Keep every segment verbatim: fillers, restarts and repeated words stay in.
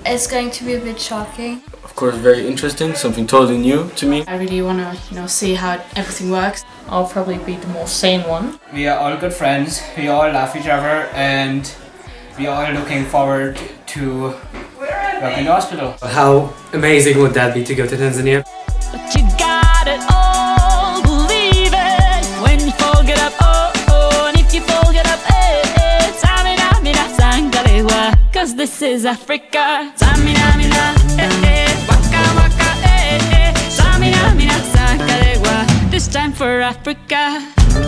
It's going to be a bit shocking. Of course, very interesting, something totally new to me. I really want to, you know, see how everything works. I'll probably be the more sane one. We are all good friends, we all love each other, and we are all looking forward to work in the hospital. How amazing would that be to go to Tanzania? But you got it all, believe it. When you fold it up, oh, oh, and if you fold it up, eh, eh. Samina, mina, sangalewa, cause this is Africa. Samina, mina, eh, eh. Waka, waka, eh, eh. Samina, mina, sangalewa, this time for Africa.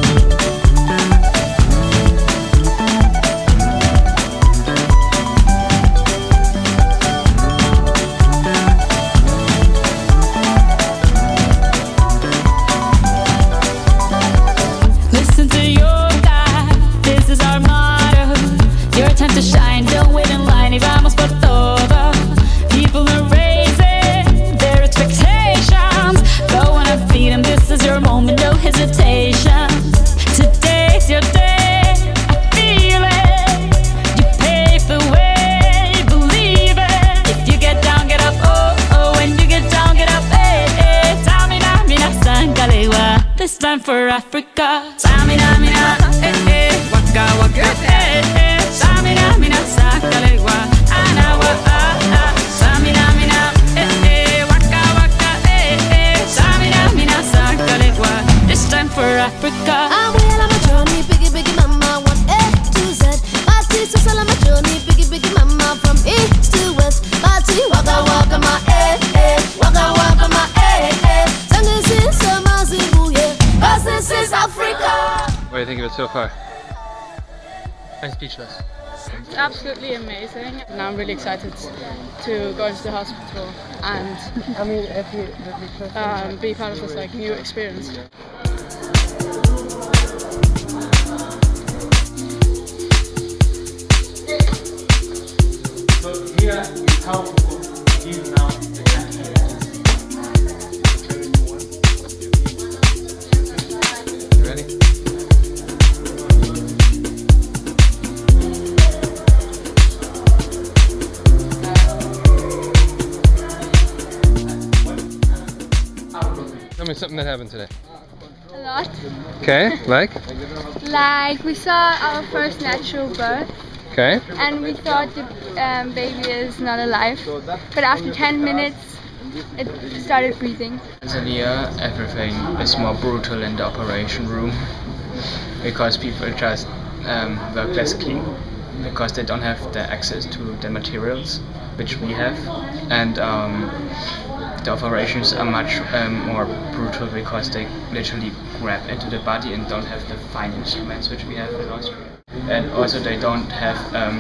Time to shine, don't wait in line, y vamos por todo. People are raising their expectations. Go on and feed them, this is your moment, no hesitation. Today's your day, I feel it. You pave the way, believe it. If you get down, get up, oh, oh. When you get down, get up, eh, eh. Samina, mina, sangalewa, this time for Africa. Samina, mina, eh, eh. Waka, waka, eh, eh. Samina, mina, sangalewa, anawa, ah, ah. Samina, mina, eh, eh. Waka, waka, eh, eh. Samina, mina, sangalewa, this time for Africa. I'm well on my journey, biggie, biggie mama, one A to Z. My teeth are on my journey, biggie, biggie mama, from east to west. My teeth, waka, waka, my eh, eh. Waka, waka, my eh, eh. Tango since summer, Zimbabwe, yeah. Cause this is Africa. What do you think of it so far? I'm speechless. It's absolutely amazing, and I'm really excited to go into the hospital and I mean, if you, um, be part of this like new experience. So here is how we give now the canteen. You ready? Tell me something that happened today. A lot. Okay, like? Like, we saw our first natural birth. Okay. And we thought the um, baby is not alive. But after ten minutes, it started breathing. In Tanzania, everything is more brutal in the operation room because people just um, work less clean because they don't have the access to the materials which we have, and um, the operations are much um, more brutal because they literally grab into the body and don't have the fine instruments which we have in Austria. And also they don't have um,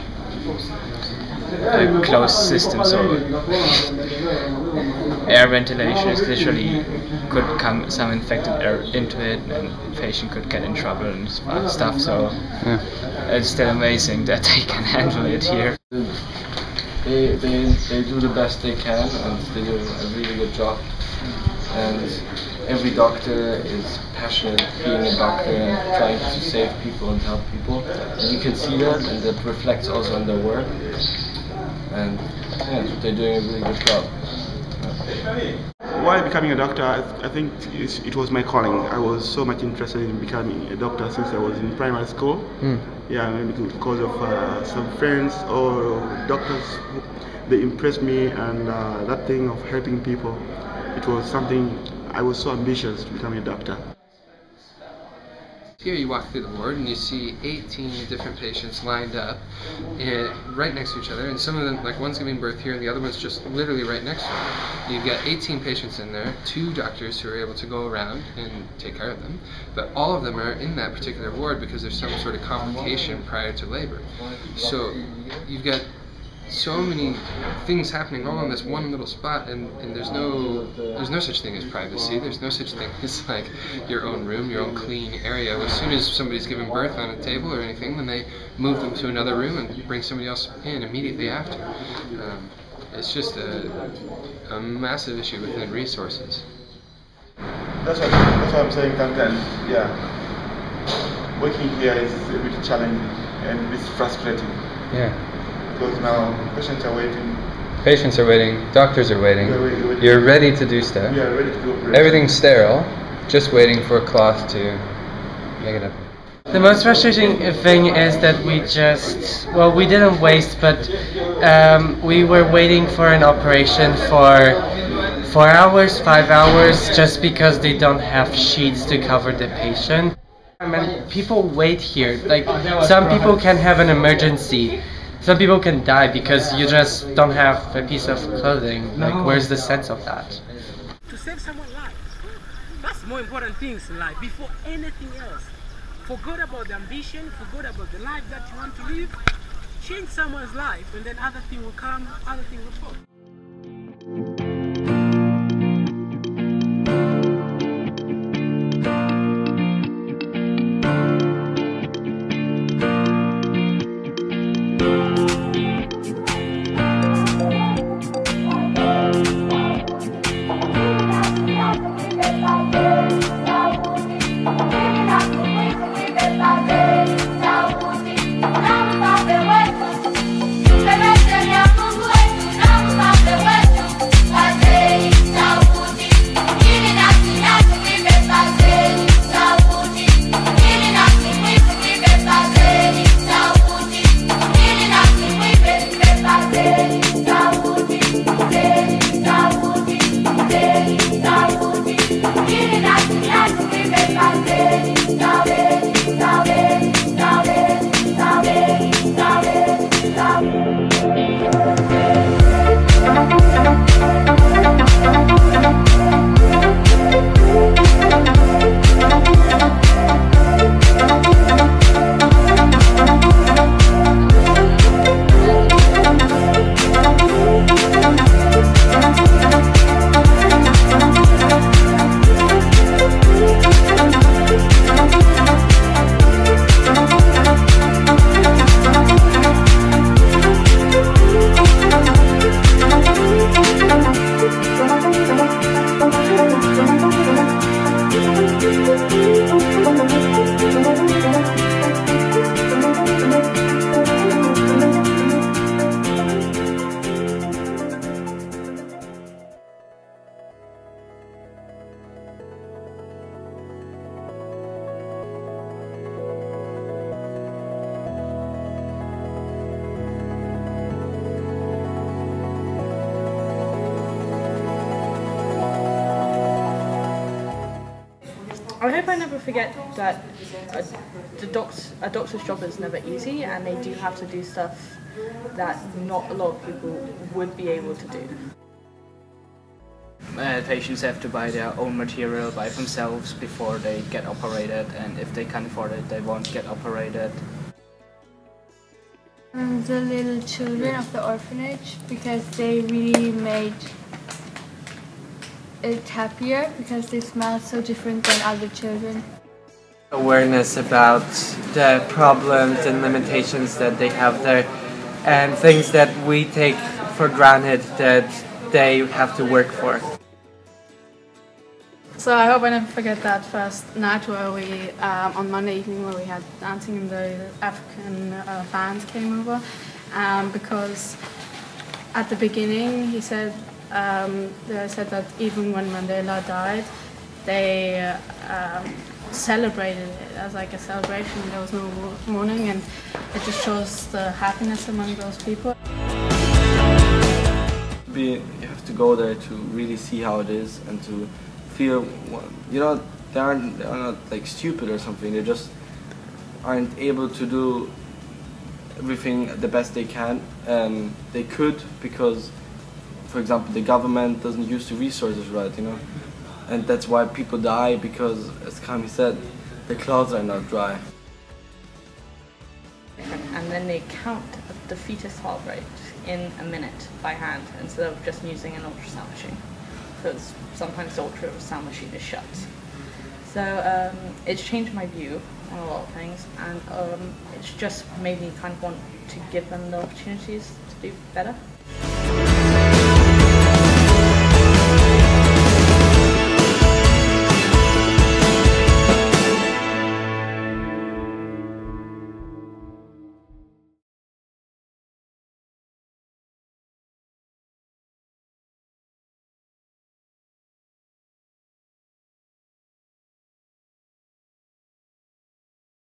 a closed system, so air ventilation is literally could come some infected air into it and the patient could get in trouble and stuff, so yeah. It's still amazing that they can handle it here. They, they, they do the best they can and they do a really good job, and every doctor is passionate being a doctor and trying to save people and help people, and you can see that, and that reflects also on their work, and yeah, they're doing a really good job. While becoming a doctor, I, th I think it's, it was my calling. I was so much interested in becoming a doctor since I was in primary school. Mm. Yeah, maybe because of uh, some friends or doctors, they impressed me, and uh, that thing of helping people, it was something I was so ambitious to become a doctor. Here you walk through the ward and you see eighteen different patients lined up and right next to each other, and some of them, like one's giving birth here and the other one's just literally right next to her. You've got eighteen patients in there, two doctors who are able to go around and take care of them, but all of them are in that particular ward because there's some sort of complication prior to labor. So you've got so many things happening all in this one little spot, and, and there's no there's no such thing as privacy. There's no such thing as like your own room, your own clean area. As soon as somebody's giving birth on a table or anything, then they move them to another room and bring somebody else in immediately after. Um, it's just a, a massive issue within resources. That's what, that's what I'm saying, sometimes, yeah. Working here is a bit challenging and it's frustrating. Yeah. Because now patients are waiting Patients are waiting, doctors are waiting. We're waiting, waiting. You're ready to do stuff. Yeah, ready to go. Everything's sterile, just waiting for a cloth to make it up. The most frustrating thing is that we just, well, we didn't waste, but um, we were waiting for an operation for four hours, five hours, just because they don't have sheets to cover the patient. I mean, people wait here. Like, some people can have an emergency. Some people can die because you just don't have a piece of clothing. Like, where's the sense of that? To save someone's life. That's more important things in life before anything else. Forget about the ambition, forget about the life that you want to live. Change someone's life and then other things will come, other things will fall. I hope I never forget that a, the docs, a doctor's job is never easy, and they do have to do stuff that not a lot of people would be able to do. Uh, patients have to buy their own material by themselves before they get operated, and if they can't afford it, they won't get operated. Um, the little children of the orphanage, because they really made it happier, because they smell so different than other children. Awareness about the problems and limitations that they have there, and things that we take for granted that they have to work for. So I hope I never forget that first night where we, um, on Monday evening, where we had dancing and the African uh, bands came over, um, because at the beginning he said, um, they said that even when Mandela died, they uh, um, celebrated it as like a celebration. There was no mourning, and it just shows the happiness among those people. Be, you have to go there to really see how it is and to feel, you know, they aren't, they are not like stupid or something, they just aren't able to do everything the best they can. Um, they could because, for example, the government doesn't use the resources right, you know, and that's why people die, because, as Kami said, the clothes are not dry. And then they count the fetus heart rate in a minute by hand instead of just using an ultrasound machine, because sometimes the ultrasound machine is shut. So um, it's changed my view on a lot of things, and um, it's just made me kind of want to give them the opportunities to do better.